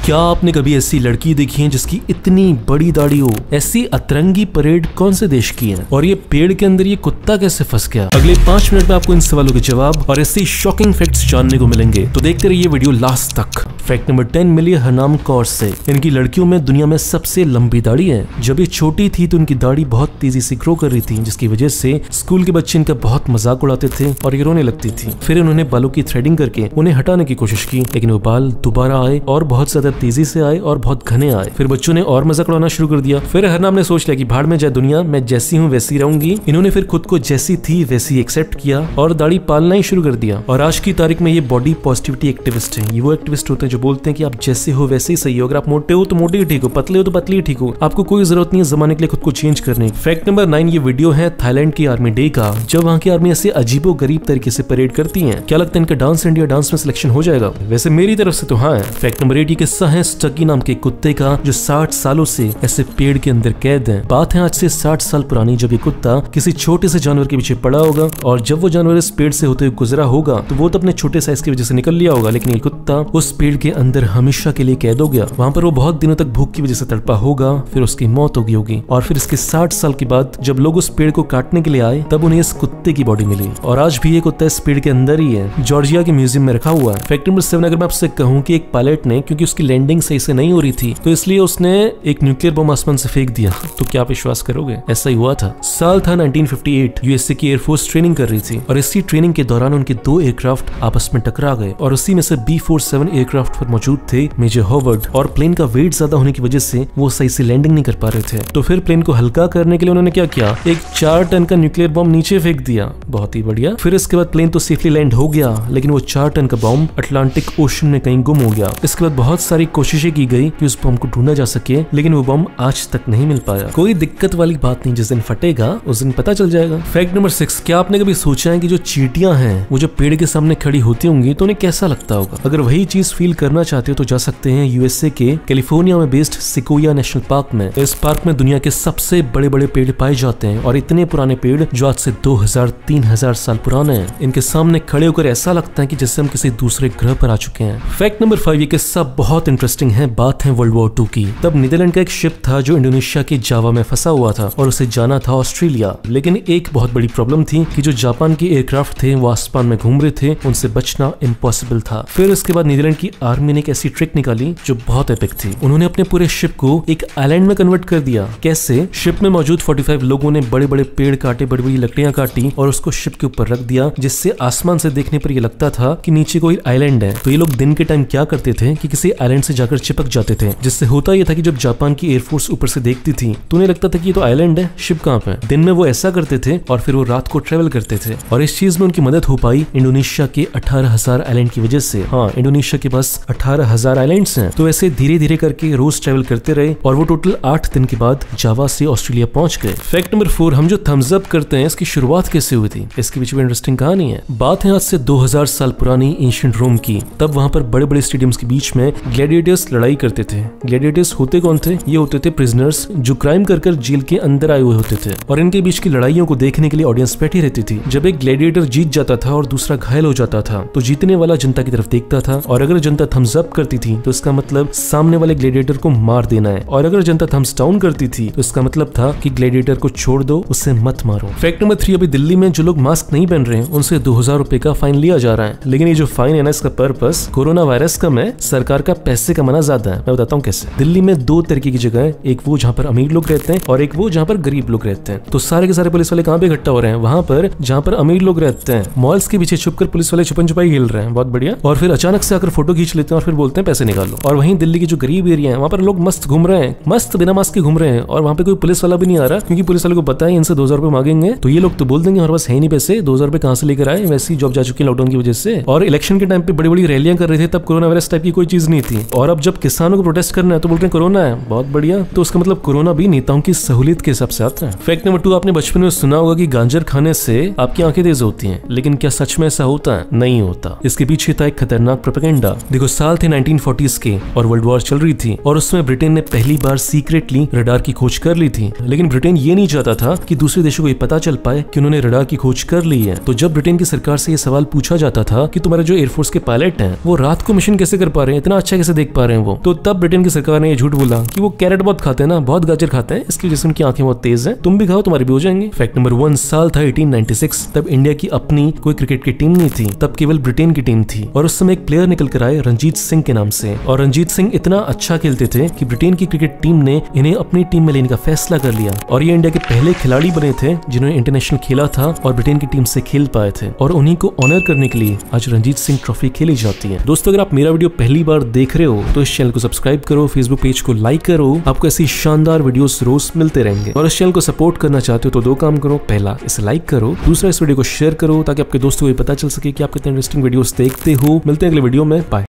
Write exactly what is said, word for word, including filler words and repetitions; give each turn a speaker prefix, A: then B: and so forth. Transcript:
A: क्या आपने कभी ऐसी लड़की देखी है जिसकी इतनी बड़ी दाढ़ी हो? ऐसी अतरंगी परेड कौन से देश की है? और ये पेड़ के अंदर ये कुत्ता कैसे फंस गया? अगले पांच मिनट में आपको इन सवालों के जवाब और ऐसे शॉकिंग फैक्ट्स जानने को मिलेंगे, तो देखते रहिए वीडियो लास्ट तक। फैक्ट नंबर टेन मिलिए हरनाम कौर से। इनकी लड़कियों में दुनिया में सबसे लंबी दाढ़ी है। जब ये छोटी थी तो इनकी दाढ़ी बहुत तेजी से ग्रो कर रही थी, जिसकी वजह से स्कूल के बच्चे इनका बहुत मजाक उड़ाते थे और ये रोने लगती थी। फिर इन्होंने बालों की थ्रेडिंग करके उन्हें हटाने की कोशिश की, लेकिन वो बाल दोबारा आए और बहुत ज्यादा तेजी से आए और बहुत घने आए। फिर बच्चों ने और मजाक उड़ाना शुरू कर दिया। फिर हरनाम ने सोच लिया कि भाड़ में जाए दुनिया, मैं जैसी हूँ वैसी रहूंगी। इन्होंने फिर खुद को जैसी थी वैसी एक्सेप्ट किया और दाढ़ी पालना ही शुरू कर दिया। और आज की तारीख में ये बॉडी पॉजिटिविटी एक्टिविस्ट है। ये वो एक्टिविस्ट होते हैं जो बोलते हैं कि आप जैसे हो वैसे ही सही हो। अगर आप मोटे हो तो मोटे ही ठीक हो, पतले हो तो पतले ही ठीक हो, आपको कोई जरूरत नहीं है जमाने के लिए खुद को चेंज करने। फैक्ट नंबर नाइन, ये वीडियो है थाईलैंड की आर्मी डे का, जब वहाँ की आर्मी ऐसे अजीबो गरीब तरीके से परेड करती है। क्या लगता है इनका डांस इंडिया डांस में सिलेक्शन हो जाएगा? वैसे मेरी तरफ से तो हाँ है। फैक्ट नंबर एट, ये किस्सा है स्टकी नाम के कुत्ते का जो साठ सालों से ऐसे पेड़ के अंदर कैद है। बात है आज से साठ साल पुरानी, जब ये कुत्ता किसी छोटे से जानवर के पीछे पड़ा होगा और जब वो जानवर इस पेड़ से होते हुए गुजरा होगा तो वो तो अपने छोटे साइज की वजह से निकल लिया होगा, लेकिन ये कुत्ता उस पेड़ के अंदर हमेशा के लिए कैद हो गया। वहाँ पर वो बहुत दिनों तक भूख की वजह से तड़पा होगा, फिर उसकी मौत हो गई होगी। और फिर इसके साठ साल के बाद जब लोग उस पेड़ को काटने के लिए आए तब उन्हें इस कुत्ते की बॉडी मिली। और आज भी ये कुत्ता इस पेड़ के अंदर ही है, जॉर्जिया के म्यूजियम में रखा हुआ है। फैक्ट नंबर सेवन, अगर मैं आपसे कहूँ कि एक पायलट ने, क्योंकि उसकी लैंडिंग सही से नहीं हो रही थी तो इसलिए उसने एक न्यूक्लियर बम आसमान से फेंक दिया, तो क्या आप विश्वास करोगे? ऐसा ही हुआ था। साल था नाइनटीन फिफ्टी एट, यूएसए की एयरफोर्स ट्रेनिंग कर रही थी और इसी ट्रेनिंग के दौरान उनके दो एयरक्राफ्ट आपस में टकरा गए और उसी में से बी फोर्टी सेवन एयरक्राफ्ट पर मौजूद थे मेजर हॉवर्ड। और प्लेन का वेट ज्यादा होने की वजह से वो सही से लैंडिंग नहीं कर पा रहे थे, तो फिर प्लेन को हल्का करने के लिए उन्होंने क्या किया, एक चार टन का न्यूक्लियर बम नीचे फेंक दिया। बहुत ही बढ़िया। फिर इसके बाद प्लेन तो सेफली लैंड हो गया, लेकिन वो चार टन का बम अटलांटिक ओशन में कहीं गुम हो गया। इसके बाद बहुत सारी कोशिशें की गई कि उस बम को ढूंढा जा सके, लेकिन वो बम आज तक नहीं मिल पाया। कोई दिक्कत वाली बात नहीं, जिस दिन फटेगा उस दिन पता चल जाएगा। फैक्ट नंबर सिक्स, क्या आपने कभी सोचा है कि जो चींटियां हैं वो जो पेड़ के सामने खड़ी होती होंगी तो उन्हें कैसा लगता होगा? अगर वही चीज फील करना चाहते हो तो जा सकते हैं यूएसए के कैलिफोर्निया में बेस्ड सिकोया नेशनल पार्क में। इस पार्क में दुनिया के सबसे बड़े बड़े पेड़ पाए जाते हैं और इतने पुराने पेड़ जो आज से दो हजार तीन हजार साल पुराने हैं। इनके सामने खड़े होकर ऐसा लगता है कि जैसे हम किसी दूसरे ग्रह पर आ चुके हैं। फैक्ट नंबर फाइव, ये किस्सा बहुत इंटरेस्टिंग है। बात है वर्ल्ड वॉर टू की। तब नीदरलैंड का एक शिप था जो इंडोनेशिया के जावा में फंसा हुआ था और उसे जाना था ऑस्ट्रेलिया, लेकिन एक बहुत बड़ी प्रॉब्लम थी कि जो जापान के एयरक्राफ्ट थे वो आसमान में घूम रहे थे, उनसे बचना इम्पॉसिबल था। फिर इसके बाद नीदरलैंड की आर्मी ने एक ऐसी ट्रिक निकाली जो बहुत एपिक थी। उन्होंने अपने पूरे शिप को एक आइलैंड में कन्वर्ट कर दिया। कैसे? शिप में मौजूद पैंतालीस लोगों ने बड़े बड़े पेड़ काटे, बड़ी बड़ी लकड़ियां काटी और उसको शिप के ऊपर रख दिया, जिससे आसमान से देखने पर यह लगता था कि नीचे कोई आइलैंड है। तो ये लोग दिन के टाइम क्या करते थे कि किसी आइलैंड से जाकर चिपक जाते थे, जिससे होता यह था कि जब जापान की एयरफोर्स ऊपर से देखती थी तो उन्हें लगता था कि ये तो आइलैंड है, शिप कहाँ पे? दिन में वो ऐसा करते थे और फिर वो रात को ट्रेवल करते थे और इस चीज में उनकी मदद हो पाई इंडोनेशिया के अठारह हजार आइलैंड की वजह से। हाँ, इंडोनेशिया के पास अठारह हजार आइलैंड्स हैं। तो ऐसे धीरे धीरे करके रोज ट्रेवल करते रहे और वो टोटल आठ दिन के बाद जावा से ऑस्ट्रेलिया पहुंच गए। फैक्ट नंबर फोर, हम जो थम्स अप करते हैं इसकी शुरुआत कैसे हुई थी? इसके पीछे इंटरेस्टिंग कहानी है। बात है आज से दो हजार साल पुरानी एंशिएंट रोम की। तब वहां पर बड़े बड़े स्टेडियम्स के बीच में ग्लैडिएटर्स लड़ाई करते थे। ग्लैडिएटर्स होते कौन थे? ये होते थे प्रिजनर्स जो क्राइम कर कर जेल के अंदर आए हुए होते थे और इनके बीच की लड़ाइयों को देखने के लिए ऑडियंस बैठी रहती थी। जब एक ग्लैडिएटर जीत जाता था और दूसरा घायल हो जाता था तो जीतने वाला जनता की तरफ देखता था और अगर जनता थम्स अप करती थी तो इसका मतलब सामने वाले ग्लैडिएटर को मार देना है, और अगर जनता थम्स डाउन करती थी तो इसका मतलब था कि ग्लैडिएटर को छोड़ दो, उसे मत मारो। फैक्ट नंबर थ्री, अभी दिल्ली में जो लोग मास्क नहीं पहन रहे हैं उनसे दो हजार रुपए का फाइन लिया जा रहा है, लेकिन ये जो फाइन है ना, इसका पर्पस कोरोना वायरस कम है, सरकार का पैसे कमाना ज्यादा है। मैं बताता हूँ कैसे। दिल्ली में दो तरीके की जगह है, एक वो जहाँ पर अमीर लोग रहते हैं और एक वो जहाँ पर गरीब लोग रहते हैं। तो सारे के सारे पुलिस वाले कहाँ पे इकट्ठा हो रहे हैं? वहाँ पर जहाँ पर अमीर लोग रहते हैं। मॉल्स के पीछे छुपकर पुलिस वाले छुपन छुपाई खेल रहे हैं, बहुत बढ़िया। और फिर अचानक से आकर फोटो खींच लेते हैं और फिर बोलते हैं पैसे निकालो। और वहीं दिल्ली की जो गरीब एरिया है वहाँ पर लोग मस्त घूम रहे हैं, मस्त बिना मास्क के घूम रहे हैं और वहाँ पे कोई पुलिस वाला भी नहीं आ रहा, क्योंकि पुलिस वाले को पता है इनसे दो हजार रुपए मांगेंगे तो ये लोग तो बोल देंगे हमारे पास है नहीं पैसे, दो हजार रुपए कहाँ से लेकर आए, वैसे ही जॉब जा चुकी है लॉकडाउन की वजह से। और इलेक्शन के टाइम पे बड़ी बड़ी रैलियां कर रहे थे, तब कोरोना वायरस टाइप की कोई चीज नहीं थी। और अब जब किसानों को प्रोटेस्ट करना है तो बोल रहे हैं कोरोना है, बहुत बढ़िया। तो उसका मतलब कोरोना भी नेताओं की सहूलियत के हिसाब से आता है। फैक्ट नंबर टू, आपने बचपन में सुना होगा कि गांजर खाने से आपकी आंखें तेज होती हैं, लेकिन क्या सच में ऐसा होता है? नहीं होता। इसके पीछे था एक खतरनाक प्रोपेगेंडा। देखो, साल थे नाइनटीन फोर्टीज़ के और वर्ल्ड वॉर चल रही थी और उसमें ब्रिटेन ने पहली बार सीक्रेटली रडार की खोज कर ली थी, लेकिन ब्रिटेन ये नहीं चाहता था कि दूसरे देशों को ये पता चल पाए कि उन्होंने रडार की खोज कर ली है। तो जब ब्रिटेन की सरकार से ये सवाल पूछा जाता था कि तुम्हारे जो एयरफोर्स के पायलट हैं वो रात को मिशन कैसे कर पा रहे हैं, इतना अच्छा कैसे देख पा रहे हैं वो। तो तब ब्रिटेन की सरकार ने ये झूठ बोला कि वो कैरेट बहुत खाते हैं ना, बहुत गाजर खाते हैं, इसकी वजह से उनकी आंखें बहुत तेज हैं, तुम भी खाओ तुम्हारे भी हो जाएंगे। फैक्ट नंबर वन, साल था अठारह सौ छियानवे। तब इंडिया की अपनी कोई क्रिकेट की टीम नहीं थी, तब केवल ब्रिटेन की टीम थी और उस समय एक प्लेयर निकल कर आए रणजीत सिंह के नाम से। और रणजीत सिंह इतना अच्छा खेलते थे कि ब्रिटेन की क्रिकेट टीम ने इन्हें अपनी टीम में लेने का फैसला कर लिया और ये इंडिया के पहले खिलाड़ी बने थे जिन्होंने इंटरनेशनल खेला था और ब्रिटेन की टीम से खेल पाए थे। और उन्हीं को ऑनर करने के लिए आज रणजीत सिंह ट्रॉफी खेली जाती है। दोस्तों, अगर आप मेरा वीडियो पहली बार देख रहे हो तो इस चैनल को सब्सक्राइब करो, फेसबुक पेज को लाइक करो, आपको ऐसी शानदार वीडियोस रोज मिलते रहेंगे। और इस चैनल को सपोर्ट करना चाहते हो तो दो काम करो, पहला इसे लाइक करो, दूसरा इस वीडियो को शेयर करो ताकि आपके दोस्तों को पता चल सके कि आप कितने इंटरेस्टिंग वीडियोस देखते हो। मिलते हैं अगले वीडियो में, बाय।